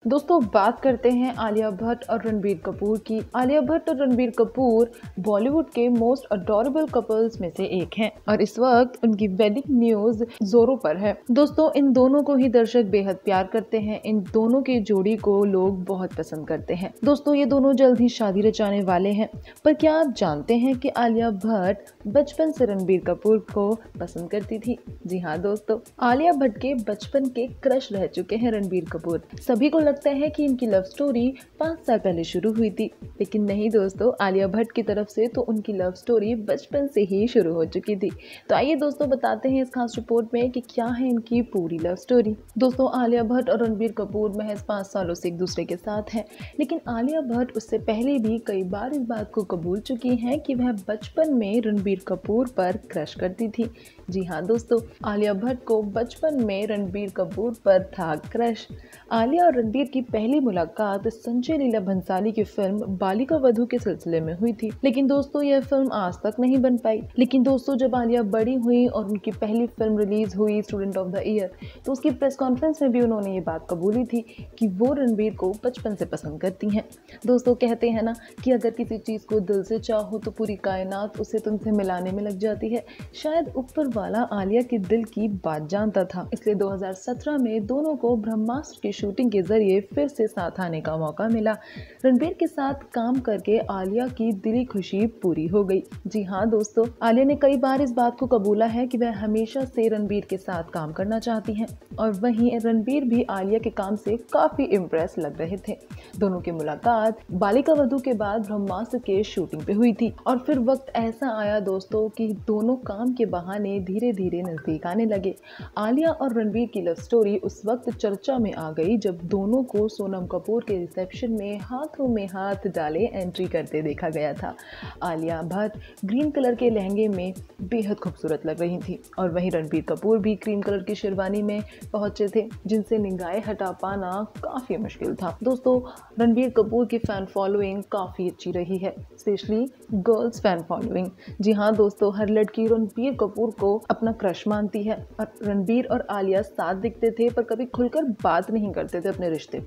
दोस्तों बात करते हैं आलिया भट्ट और रणबीर कपूर की। आलिया भट्ट और रणबीर कपूर बॉलीवुड के मोस्ट अडोरेबल कपल्स में से एक हैं और इस वक्त उनकी वेडिंग न्यूज जोरों पर है। दोस्तों इन दोनों को ही दर्शक बेहद प्यार करते हैं। इन दोनों की जोड़ी को लोग बहुत पसंद करते हैं। दोस्तों ये दोनों जल्द ही शादी रचाने वाले हैं। पर क्या आप जानते हैं कि आलिया भट्ट बचपन से रणबीर कपूर को पसंद करती थी? जी हाँ दोस्तों, आलिया भट्ट के बचपन के क्रश रह चुके हैं रणबीर कपूर। सभी को लगता है कि इनकी लव स्टोरी 5 साल पहले शुरू हुई थी, लेकिन नहीं दोस्तों, आलिया भट्ट की तरफ से तो उनकी लव स्टोरी बचपन से ही शुरू हो चुकी थी। तो आइए दोस्तों बताते हैं इस खास रिपोर्ट में कि क्या है इनकी पूरी लव स्टोरी। दोस्तों आलिया भट्ट और रणबीर कपूर महज 5 सालों से एक दूसरे के साथ हैं, लेकिन आलिया भट्ट उससे पहले भी कई बार इस बात को कबूल चुकी हैं कि वह बचपन में रणबीर कपूर पर क्रश करती थी। जी हाँ दोस्तों, आलिया भट्ट को बचपन में रणबीर कपूर पर था क्रश। आलिया और रणबीर की पहली मुलाकात संजय लीला भंसाली की फिल्म बालिका वधू के सिलसिले में हुई थी, लेकिन दोस्तों यह फिल्म आज तक नहीं बन पाई। लेकिन दोस्तों जब आलिया बड़ी हुई और उनकी पहली फिल्म रिलीज हुई स्टूडेंट ऑफ द ईयर, तो उसकी प्रेस कॉन्फ्रेंस में भी उन्होंने ये बात कबूली थी कि वो रणबीर को बचपन से पसंद करती हैं। दोस्तों कहते हैं ना कि अगर किसी चीज को दिल से चाहो तो पूरी कायनात उसे तुमसे मिलाने में लग जाती है। शायद ऊपर वाला आलिया के दिल की बात जानता था, इसलिए 2017 में दोनों को ब्रह्मास्त्र की शूटिंग के जरिए फिर से साथ आने का मौका मिला। रणबीर के साथ काम करके आलिया की दिली खुशी पूरी हो गई। जी हाँ दोस्तों, आलिया ने कई बार इस बात को कबूला है कि वह हमेशा से रणबीर के साथ काम करना चाहती हैं और वहीं रणबीर भी आलिया के काम से काफी इम्प्रेस लग रहे थे। दोनों की मुलाकात बालिका वधू के बाद ब्रह्मास्त्र के शूटिंग पे हुई थी और फिर वक्त ऐसा आया दोस्तों कि दोनों काम के बहाने धीरे धीरे नजदीक आने लगे। आलिया और रणबीर की लव स्टोरी उस वक्त चर्चा में आ गई जब दोनों को सोनम कपूर के रिसेप्शन में हाथों में हाथ डाले एंट्री करते देखा गया था। आलिया भट्ट ग्रीन कलर के लहंगे में बेहद खूबसूरत लग रही थी और वहीं रणबीर कपूर भी क्रीम कलर की शेरवानी में पहुंचे थे, जिनसे निगाहें हटा पाना काफी मुश्किल था। दोस्तों रणबीर कपूर की फैन फॉलोइंग काफी अच्छी रही है, स्पेशली गर्ल्स फैन फॉलोइंग। जी हाँ दोस्तों, हर लड़की रणबीर कपूर को अपना क्रश मानती है और रणबीर और आलिया साथ दिखते थे पर कभी खुलकर बात नहीं करते थे अपने रिश्ते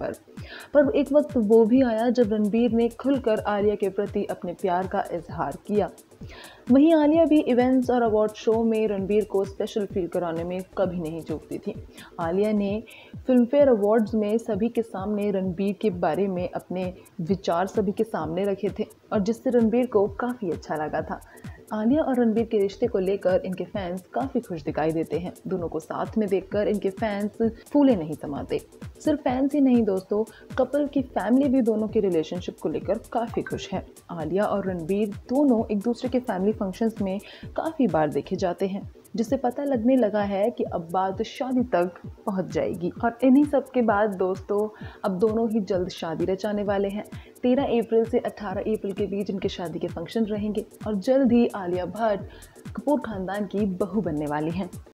पर एक वक्त वो भी आया जब रणबीर ने खुलकर आलिया के प्रति अपने प्यार का इजहार किया। वहीं आलिया भी इवेंट्स और अवार्ड शो में रणबीर को स्पेशल फील कराने में कभी नहीं चूकती थी। आलिया ने फिल्मफेयर अवार्ड्स में सभी के सामने रणबीर के बारे में अपने विचार सभी के सामने रखे थे और जिससे रणबीर को काफ़ी अच्छा लगा था। आलिया और रणबीर के रिश्ते को लेकर इनके फैंस काफ़ी खुश दिखाई देते हैं। दोनों को साथ में देखकर इनके फैंस फूले नहीं समाते। सिर्फ फैंस ही नहीं दोस्तों, कपल की फैमिली भी दोनों के रिलेशनशिप को लेकर काफ़ी खुश है। आलिया और रणबीर दोनों एक दूसरे के फैमिली फंक्शंस में काफ़ी बार देखे जाते हैं, जिससे पता लगने लगा है कि अब बात शादी तक पहुंच जाएगी। और इन्हीं सब के बाद दोस्तों अब दोनों ही जल्द शादी रचाने वाले हैं। 13 अप्रैल से 18 अप्रैल के बीच इनके शादी के फंक्शन रहेंगे और जल्द ही आलिया भट्ट कपूर खानदान की बहू बनने वाली हैं।